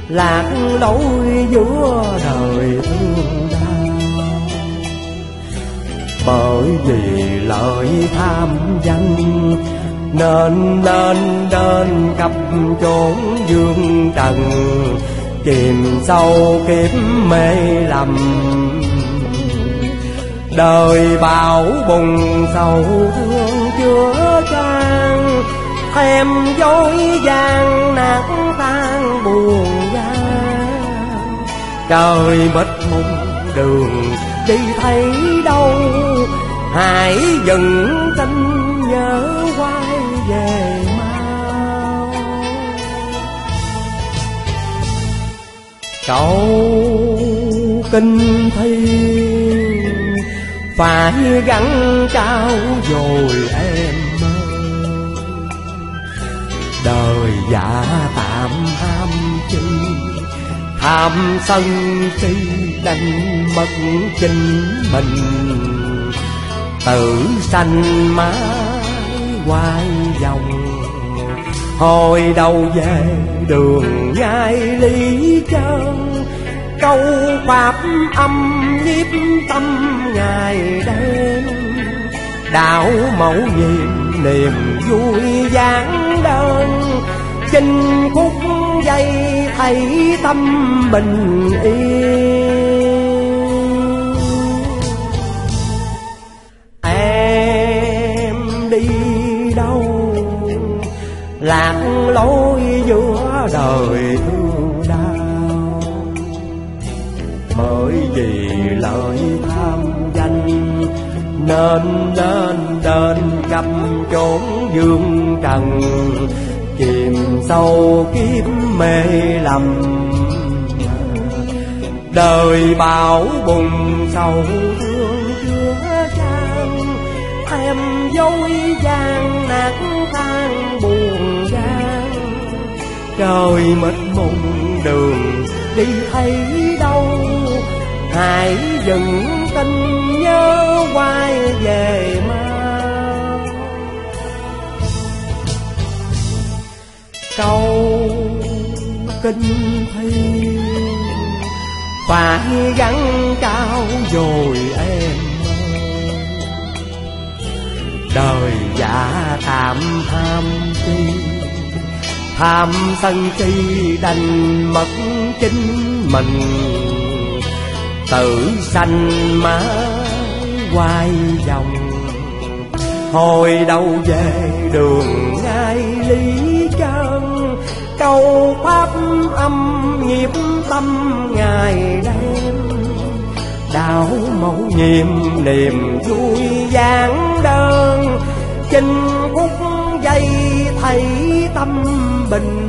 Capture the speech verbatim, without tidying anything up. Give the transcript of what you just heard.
lạc lối giữa đời thương đau. Bởi vì lời tham danh nên nên nên khắp chốn dương trần, chìm sâu kiếp mê lầm. Đời bão bùng sầu thương chứa chan, thêm dối gian nát tan buồn gian. Trời mịt mùng đường đi thấy đâu, hãy dừng tin nhớ quay về mau. Câu kinh thiên phải gắn trao rồi em ơi, đời giả tạm ham chi, tham sân si đánh mất chính mình. Tử sanh mãi quay vòng, hồi đầu về đường nhai lý chân. Câu pháp âm nhiếp tâm ngày đêm, đạo mẫu nhiệm niềm vui giảng đơn. Chinh phút giây thấy tâm bình yên. Em đi đâu lạc lối giữa đời thương đau, bởi vì lời tham danh nên nên nên gặp chốn dương trần, chìm sâu kiếp mê lầm. Đời bão bùng sầu thương chứa chan, thêm dối gian nát tan buồn gian. Trời mịt mùng đường đi thấy đâu, hãy dừng tình nhớ quay về mau. Câu kinh thiên phải gắn cao rồi em ơi, đời giả tạm tham chi, tham sân si đành mất chính mình. Tử sanh mãi quay vòng, hồi đầu về đường ngay lý chân. Câu pháp âm nhiếp tâm ngày đêm, đạo mẫu nhiệm niềm vui giảng đơn. Chinh phút giây thấy tâm bình